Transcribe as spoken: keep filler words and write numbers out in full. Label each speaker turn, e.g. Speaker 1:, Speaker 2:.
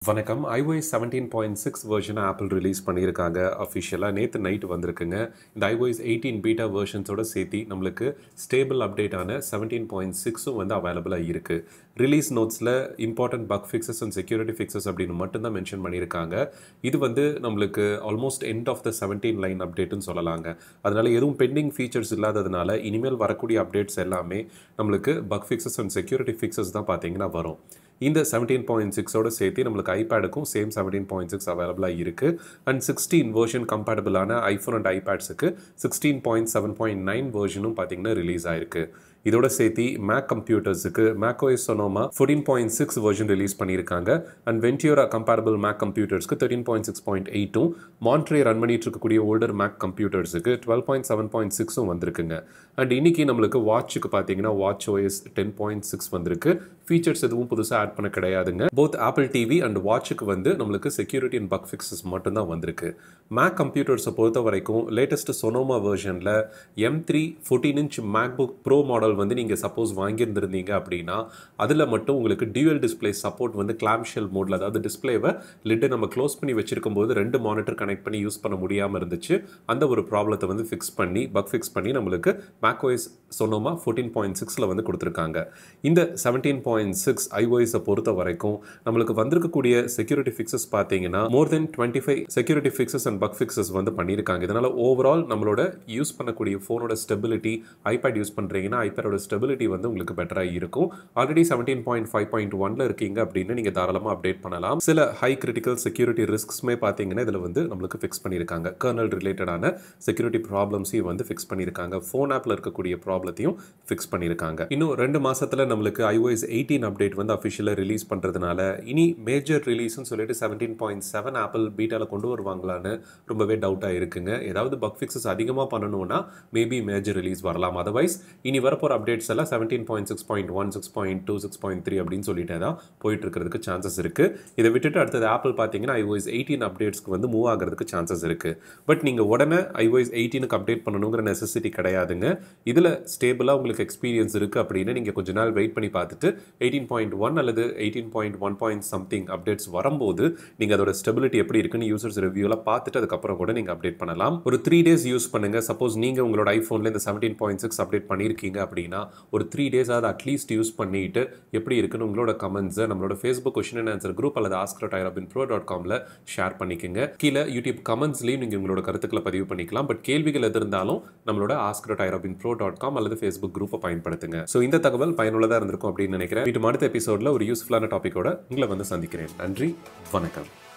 Speaker 1: வணக்கம். iOS seventeen point six வெர்ஷனை Apple release பண்ணியிருக்காங்க. அஃபிஷியலாக நேற்று நைட்டு வந்திருக்குங்க. இந்த iOS eighteen பீட்டா வெர்ஷன்ஸோட சேர்த்து நம்மளுக்கு ஸ்டேபிள் அப்டேட்டான seventeen point six-ம் வந்து அவைலபிளாக இருக்குது. ரிலீஸ் நோட்ஸில் important bug fixes and security fixes அப்படின்னு மட்டும்தான் மென்ஷன் பண்ணியிருக்காங்க. இது வந்து நம்மளுக்கு almost end of the seventeen line அப்டேட்டுன்னு சொல்லலாங்க. அதனால் எதுவும் பெண்டிங் ஃபீச்சர்ஸ் இல்லாததுனால இனிமேல் வரக்கூடிய அப்டேட்ஸ் எல்லாமே நம்மளுக்கு bug fixes and security fixes தான் பார்த்தீங்கன்னா வரும். இந்த seventeen point six-ஓட சேர்த்து நம்மளுக்கு ஐபேடுக்கும் சேம் seventeen point six அவைலபிளாக இருக்குது. அண்ட் சிக்ஸ்டீன் வெர்ஷன் கம்பேட்டபிளான ஐஃபோன் அண்ட் ஐபேட்ஸுக்கு sixteen point seven point nine வெர்ஷனும் பார்த்தீங்கன்னா ரிலீஸ் ஆயிருக்கு. இதோட சேர்த்து மேக் கம்ப்யூட்டர்ஸுக்கு macOS Sonoma fourteen point six version release பண்ணியிருக்காங்க. அண்ட் வென்டியூரா கம்பேரபிள் மேக் கம்ப்யூட்டர்ஸ்க்கு thirteen point six point eight-ம் மான்ட்ரே ரன் பண்ணிட்டு இருக்கக்கூடிய older Mac கம்ப்யூட்டர்ஸுக்கு twelve point seven point six-ம் வந்திருக்குங்க. அண்ட் இன்னைக்கு நம்மளுக்கு வாட்சுக்கு பார்த்தீங்கன்னா WatchOS ten point six வந்திருக்கு. ஃபீச்சர்ஸ் எதுவும் புதுசாக ஆட் பண்ண கிடையாதுங்க. போத் ஆப்பிள் டிவி அண்ட் வாட்சுக்கு வந்து நம்மளுக்கு செக்யூரிட்டி அண்ட் பக் ஃபிக்ஸஸ் மட்டும்தான் வந்திருக்கு. மேக் கம்ப்யூட்டர்ஸை பொறுத்த வரைக்கும் லேட்டஸ்ட் சொனோமா வெர்ஷனில் M three fourteen inch MacBook Pro model வந்து நீங்கள் சப்போஸ் வாங்கியிருந்திருந்தீங்க அப்படின்னா அதில் மட்டும் உங்களுக்கு டியூவல் டிஸ்பிளே சப்போர்ட் வந்து கிளாம்ஷெல் மோடில், அதாவது டிஸ்பிளேவை லிட்டை நம்ம க்ளோஸ் பண்ணி வச்சிருக்கும் போது ரெண்டு மானிட்டர் கனெக்ட் பண்ணி யூஸ் பண்ண முடியாமல் இருந்துச்சு. அந்த ஒரு ப்ராப்ளத்தை வந்து ஃபிக்ஸ் பண்ணி பக் ஃபிக்ஸ் பண்ணி நம்மளுக்கு macOS Sonoma fourteen point six-ல வந்து கொடுத்துருக்காங்க. இந்த seventeen point six iOS-ஐ பொறுத்த வரைக்கும் நம்மளுக்கு வந்திருக்கக்கூடிய செக்யூரிட்டி ஃபிக்ஸஸ் பார்த்தீங்கன்னா more than twenty five security fixes and bug fixes வந்து பண்ணியிருக்காங்க. இதனால் ஓவரால் நம்மளோட யூஸ் பண்ணக்கூடிய ஃபோனோட ஸ்டெபிலிட்டி, ஐபேட் யூஸ் பண்ணுறீங்கன்னா ஐபேடோட ஸ்டெபிலிட்டி வந்து உங்களுக்கு பெட்டராக இருக்கும். Already seventeen point five point ஒன்ல இருக்கீங்க அப்படின்னு நீங்கள் தாராளமாக அப்டேட் பண்ணலாம். சில ஹை கிரிட்டிக்கல் செக்யூரிட்டி ரிஸ்க்ஸ்மே பார்த்தீங்கன்னா இதில் வந்து நம்மளுக்கு ஃபிக்ஸ் பண்ணியிருக்காங்க. கர்னல் ரிலேட்டடான செக்யூரிட்டி ப்ராப்ளம்ஸையும் வந்து ஃபிக்ஸ் பண்ணியிருக்காங்க. ஃபோன் ஆப்பில் இருக்கக்கூடிய ப்ராப்ளத்தையும் ஃபிக்ஸ் பண்ணியிருக்காங்க. இன்னும் ரெண்டு மாசத்துல நம்மளுக்கு iOS eighteen அப்டேட் வந்து அஃபிஷியலாக ரிலீஸ் பண்ணுறதுனால இனி மேஜர் ரிலீஸ்ன்னு சொல்லிட்டு செவன்டீன் பாயிண்ட் செவன் ஆப்பிள் பீட்டாவில் கொண்டு வருவாங்களான்னு ரொம்பவே டவுட்டாக இருக்குங்க. ஏதாவது பக் ஃபிக்ஸஸ் அதிகமாக பண்ணணும்னா மேபி மேஜர் ரிலீஸ் வரலாம். அதர்வைஸ் இனி வரப்போகிற அப்டேட்ஸ் எல்லாம் seventeen point six point one six point two six point three அப்படின்னு சொல்லிட்டு தான் போயிட்டு இருக்கிறதுக்கு சான்சஸ் இருக்குது. இதை விட்டுட்டு அடுத்தது ஆப்பிள் பார்த்தீங்கன்னா iOS eighteen அப்டேட்ஸ்க்கு வந்து மூவ் ஆகிறதுக்கு சான்சஸ் இருக்குது. பட் நீங்கள் உடனே iOS eighteen-க்கு அப்டேட் பண்ணணுங்கிற நெசசிட்டி கிடையாதுங்க. இதில் ஸ்டேபிளாக உங்களுக்கு எக்ஸ்பீரியன்ஸ் இருக்குது அப்படின்னு நீங்கள் கொஞ்ச நாள் வெயிட் பண்ணி பார்த்துட்டு எயிட்டீன் பாயிண்ட் ஒன் அல்லது eighteen point one point something updates வரும்போது நீங்கள் அதோட ஸ்டெபிலிட்டி எப்படி இருக்குன்னு யூசர்ஸ் ரிவ்யூவில் பார்த்துட்டு அதுக்கப்புறம் கூட நீங்கள் அப்டேட் பண்ணலாம். ஒரு த்ரீ டேஸ் யூஸ் பண்ணுங்கள். சப்போஸ் நீங்கள் உங்களோட ஐஃபோனில் இந்த செவன்டீன் பாயிண்ட் சிக்ஸ் அப்டேட் பண்ணியிருக்கீங்க அப்படின்னா ஒரு த்ரீ டேஸ் அதை அட்லீஸ்ட் யூஸ் பண்ணிட்டு எப்படி இருக்குன்னு உங்களோட கமெண்ட்ஸை நம்மளோட Facebook question and answer group அல்லது ask dot iRobin pro dot com share பண்ணிக்கோங்க. கீழே யூடியூப் கமெண்ட்ஸ்லையும் நீங்கள் உங்களோட கருத்துக்களை பதிவு பண்ணிக்கலாம். பட் கேள்விகள் எது இருந்தாலும் நம்மளோட ask dot iRobin pro dot com அல்லது ஃபேஸ்புக் குரூப்பை பயன்படுத்துங்க. ஸோ இந்த தகவல் பயனுள்ளதாக இருந்திருக்கும் அப்படின்னு நினைக்கிறேன். மீண்டும் அடுத்த எபிசோடில் ஒரு யூஸ்ஃபுல்லான டாப்பிக்கோட உங்களை வந்து சந்திக்கிறேன். நன்றி, வணக்கம்.